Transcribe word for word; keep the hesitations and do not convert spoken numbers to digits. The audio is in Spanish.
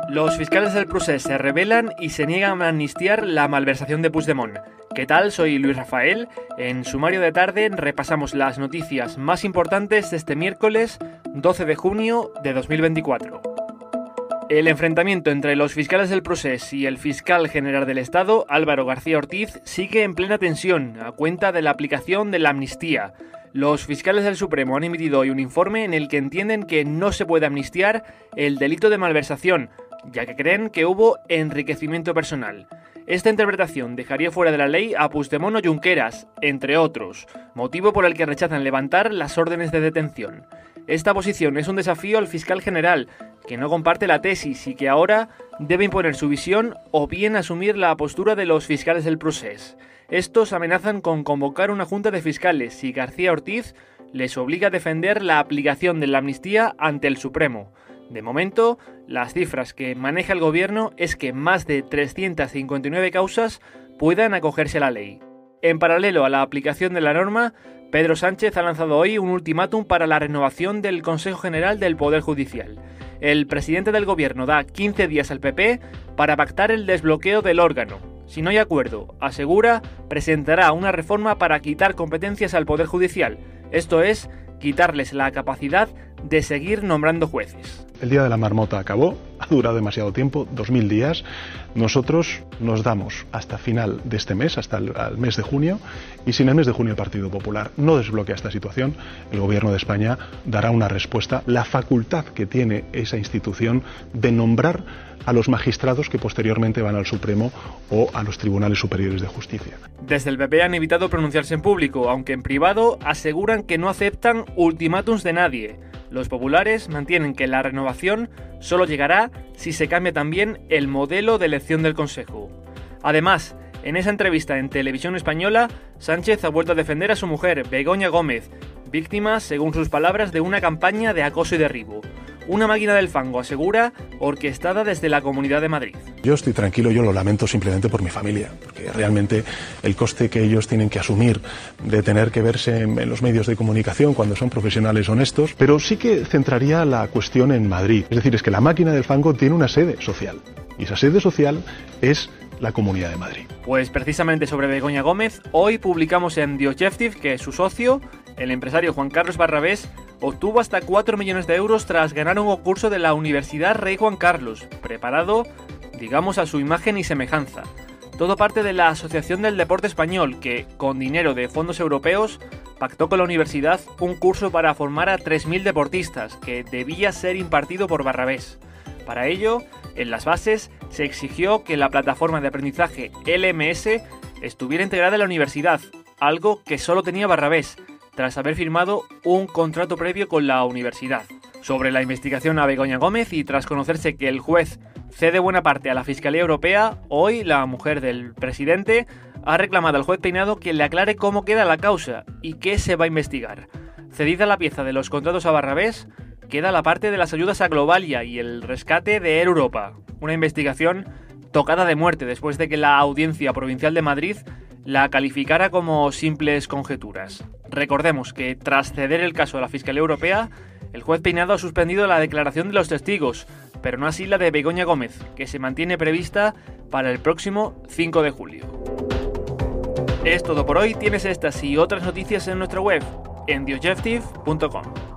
Los fiscales del procés se rebelan y se niegan a amnistiar la malversación de Puigdemont. ¿Qué tal? Soy Luis Rafael. En Sumario de Tarde repasamos las noticias más importantes de este miércoles doce de junio de dos mil veinticuatro. El enfrentamiento entre los fiscales del procés y el fiscal general del Estado, Álvaro García Ortiz, sigue en plena tensión a cuenta de la aplicación de la amnistía. Los fiscales del Supremo han emitido hoy un informe en el que entienden que no se puede amnistiar el delito de malversación, ya que creen que hubo enriquecimiento personal. Esta interpretación dejaría fuera de la ley a Puigdemont o Junqueras, entre otros, motivo por el que rechazan levantar las órdenes de detención. Esta posición es un desafío al fiscal general, que no comparte la tesis y que ahora debe imponer su visión o bien asumir la postura de los fiscales del procés. Estos amenazan con convocar una junta de fiscales si García Ortiz les obliga a defender la aplicación de la amnistía ante el Supremo. De momento, las cifras que maneja el gobierno es que más de trescientas cincuenta y nueve causas puedan acogerse a la ley. En paralelo a la aplicación de la norma, Pedro Sánchez ha lanzado hoy un ultimátum para la renovación del Consejo General del Poder Judicial. El presidente del gobierno da quince días al P P para pactar el desbloqueo del órgano. Si no hay acuerdo, asegura, presentará una reforma para quitar competencias al Poder Judicial, esto es, quitarles la capacidad de seguir nombrando jueces. El día de la marmota acabó, ha durado demasiado tiempo, dos mil días. Nosotros nos damos hasta final de este mes, hasta el, el mes de junio, y si en el mes de junio el Partido Popular no desbloquea esta situación, el Gobierno de España dará una respuesta. La facultad que tiene esa institución de nombrar a los magistrados que posteriormente van al Supremo o a los tribunales superiores de justicia. Desde el P P han evitado pronunciarse en público, aunque en privado aseguran que no aceptan ultimátums de nadie. Los populares mantienen que la renovación solo llegará si se cambia también el modelo de elección del Consejo. Además, en esa entrevista en Televisión Española, Sánchez ha vuelto a defender a su mujer, Begoña Gómez, víctima, según sus palabras, de una campaña de acoso y derribo. Una máquina del fango, asegura, orquestada desde la Comunidad de Madrid. Yo estoy tranquilo, yo lo lamento simplemente por mi familia, porque realmente el coste que ellos tienen que asumir de tener que verse en, en los medios de comunicación cuando son profesionales honestos, pero sí que centraría la cuestión en Madrid. Es decir, es que la máquina del fango tiene una sede social, y esa sede social es la Comunidad de Madrid. Pues precisamente sobre Begoña Gómez, hoy publicamos en The Objective que su socio, el empresario Juan Carlos Barrabés, obtuvo hasta cuatro millones de euros tras ganar un concurso de la Universidad Rey Juan Carlos, preparado, digamos, a su imagen y semejanza. Todo parte de la Asociación del Deporte Español, que, con dinero de fondos europeos, pactó con la universidad un curso para formar a tres mil deportistas, que debía ser impartido por Barrabés. Para ello, en las bases se exigió que la plataforma de aprendizaje L M S estuviera integrada en la universidad, algo que solo tenía Barrabés, tras haber firmado un contrato previo con la universidad. Sobre la investigación a Begoña Gómez y tras conocerse que el juez cede buena parte a la Fiscalía Europea, hoy la mujer del presidente ha reclamado al juez Peinado que le aclare cómo queda la causa y qué se va a investigar. Cedida la pieza de los contratos a Barrabés, queda la parte de las ayudas a Globalia y el rescate de Air Europa. Una investigación tocada de muerte después de que la Audiencia Provincial de Madrid la calificara como simples conjeturas. Recordemos que tras ceder el caso a la Fiscalía Europea, el juez Peinado ha suspendido la declaración de los testigos, pero no así la de Begoña Gómez, que se mantiene prevista para el próximo cinco de julio. Es todo por hoy. Tienes estas y otras noticias en nuestra web, en the objective punto com.